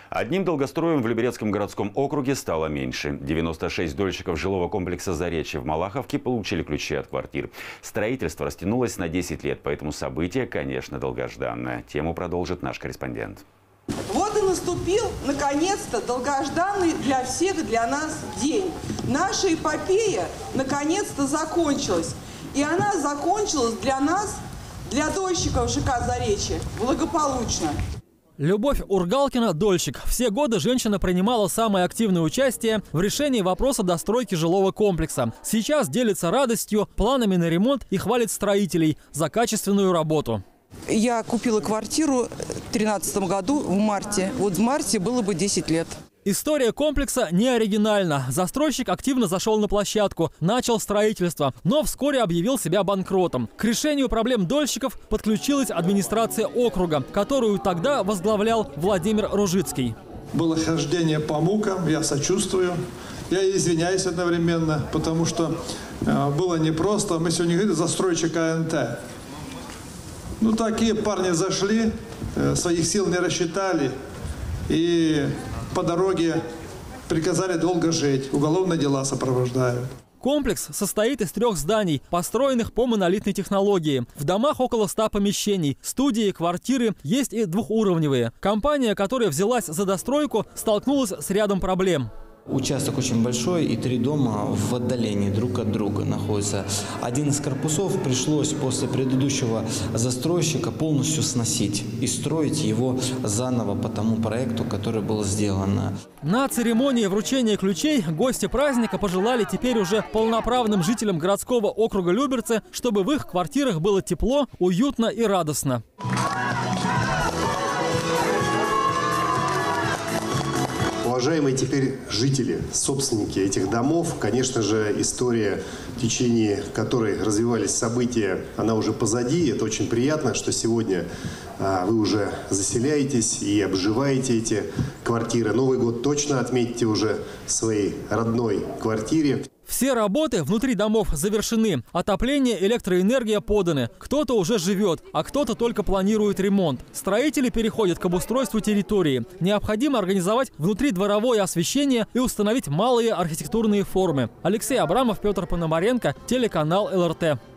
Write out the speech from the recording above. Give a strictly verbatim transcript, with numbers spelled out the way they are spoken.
Одним долгостроем в Люберецком городском округе стало меньше. девяносто шесть дольщиков жилого комплекса «Заречье» в Малаховке получили ключи от квартир. Строительство растянулось на десять лет, поэтому событие, конечно, долгожданное. Тему продолжит наш корреспондент. Вот и наступил, наконец-то, долгожданный для всех, для нас день. Наша эпопея, наконец-то, закончилась. И она закончилась для нас, для дольщиков ЖК «Заречье», благополучно. Любовь Ургалкина – дольщик. Все годы женщина принимала самое активное участие в решении вопроса достройки жилого комплекса. Сейчас делится радостью, планами на ремонт и хвалит строителей за качественную работу. Я купила квартиру в две тысячи тринадцатом году в марте. Вот в марте было бы десять лет. История комплекса не оригинальна. Застройщик активно зашел на площадку, начал строительство, но вскоре объявил себя банкротом. К решению проблем дольщиков подключилась администрация округа, которую тогда возглавлял Владимир Ружицкий. Было хождение по мукам, я сочувствую. Я извиняюсь одновременно, потому что э, было непросто. Мы сегодня говорили застройщик АНТ. Ну, такие парни зашли, э, своих сил не рассчитали и по дороге приказали долго жить. Уголовные дела сопровождают. Комплекс состоит из трех зданий, построенных по монолитной технологии. В домах около ста помещений, студии, квартиры, есть и двухуровневые. Компания, которая взялась за достройку, столкнулась с рядом проблем. Участок очень большой, и три дома в отдалении друг от друга находятся. Один из корпусов пришлось после предыдущего застройщика полностью сносить и строить его заново по тому проекту, который был сделан. На церемонии вручения ключей гости праздника пожелали теперь уже полноправным жителям городского округа Люберцы, чтобы в их квартирах было тепло, уютно и радостно. Уважаемые теперь жители, собственники этих домов, конечно же, история, в течение которой развивались события, она уже позади. Это очень приятно, что сегодня а, вы уже заселяетесь и обживаете эти квартиры. Новый год точно отметите уже в своей родной квартире. Все работы внутри домов завершены. Отопление, электроэнергия поданы. Кто-то уже живет, а кто-то только планирует ремонт. Строители переходят к обустройству территории. Необходимо организовать внутридворовое освещение и установить малые архитектурные формы. Алексей Абрамов, Петр Пономаренко, телеканал эл эр тэ.